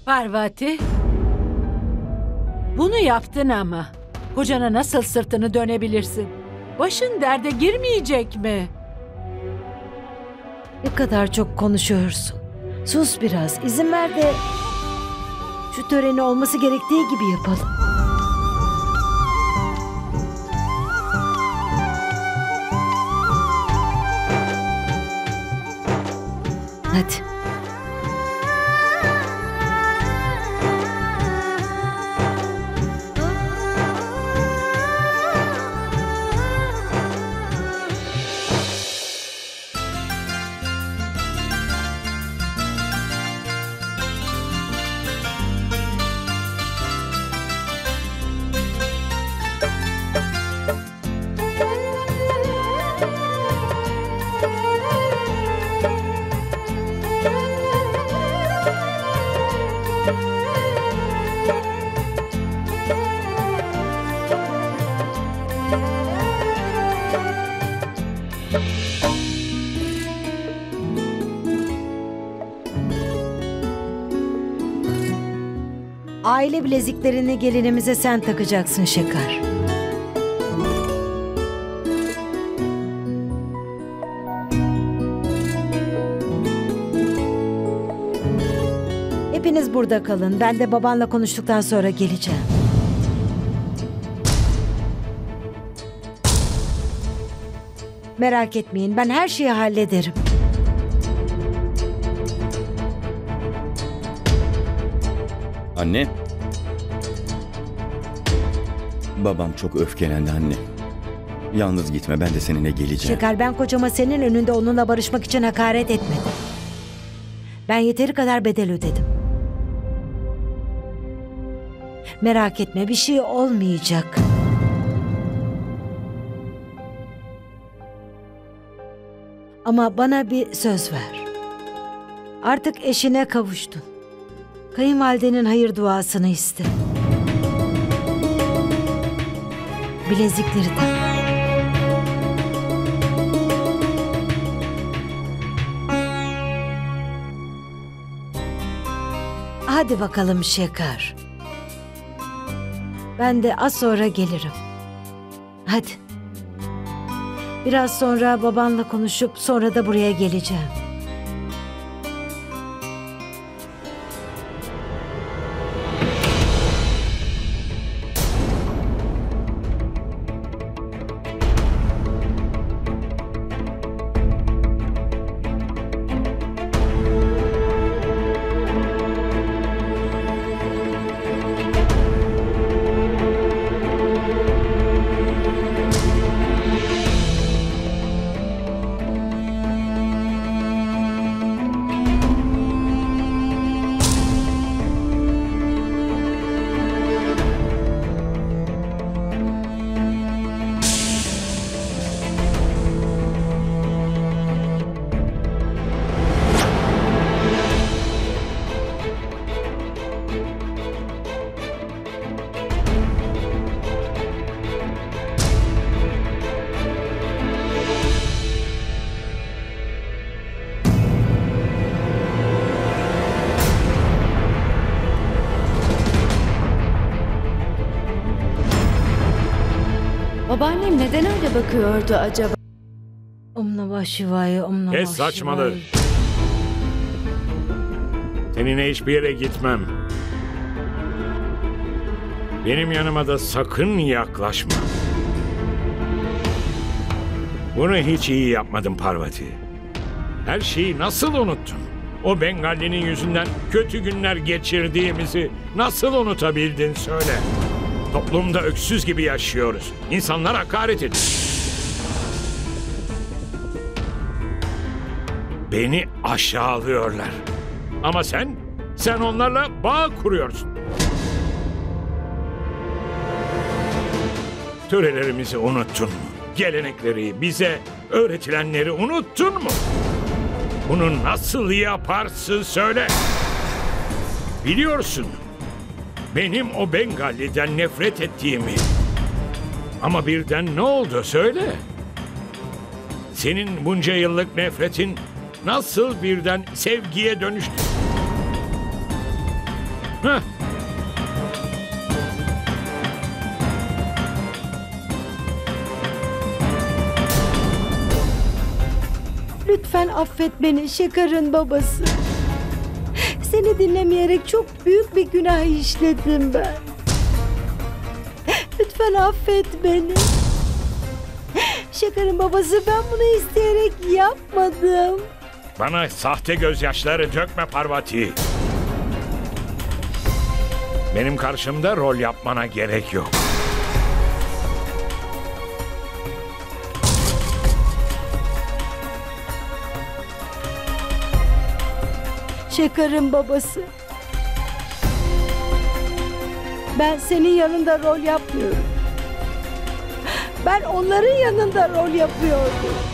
Parvati, bunu yaptın ama kocana nasıl sırtını dönebilirsin? Başın derde girmeyecek mi? Ne kadar çok konuşuyorsun. Sus biraz, izin ver de şu töreni olması gerektiği gibi yapalım. Hadi. Aile bileziklerini gelinimize sen takacaksın Şekar. Hepiniz burada kalın. Ben de babanla konuştuktan sonra geleceğim. Merak etmeyin, ben her şeyi hallederim. Anne. Babam çok öfkelendi anne. Yalnız gitme, ben de seninle geleceğim. Şeker, ben kocama senin önünde onunla barışmak için hakaret etmedim. Ben yeteri kadar bedel ödedim. Merak etme, bir şey olmayacak. Ama bana bir söz ver. Artık eşine kavuştun. Kayınvalidenin hayır duasını iste. Bilezikleri tak. Hadi bakalım Şekar. Ben de az sonra gelirim. Hadi. Biraz sonra babanla konuşup sonra da buraya geleceğim. Babaannem neden öyle bakıyordu acaba? Om Namah Şivaya, Om Namah Kes saçmalığı. Seninle hiçbir yere gitmem. Benim yanıma da sakın yaklaşma. Bunu hiç iyi yapmadın Parvati. Her şeyi nasıl unuttun? O Bengallinin yüzünden kötü günler geçirdiğimizi nasıl unutabildin söyle. Toplumda öksüz gibi yaşıyoruz. İnsanlar hakaret ediyor. Beni aşağılıyorlar. Ama sen onlarla bağ kuruyorsun. Törelerimizi unuttun mu? Gelenekleri, bize öğretilenleri unuttun mu? Bunu nasıl yaparsın söyle. Biliyorsun, benim o Bengalli'den nefret ettiğimi. Ama birden ne oldu söyle. Senin bunca yıllık nefretin nasıl birden sevgiye dönüştü? Heh. Lütfen affet beni Şekar'ın babası. Seni dinlemeyerek çok büyük bir günah işledim ben. Lütfen affet beni. Şekar'ın babası, ben bunu isteyerek yapmadım. Bana sahte gözyaşları dökme Parvati. Benim karşımda rol yapmana gerek yok. Şekar'ın babası. Ben senin yanında rol yapmıyorum. Ben onların yanında rol yapıyordum.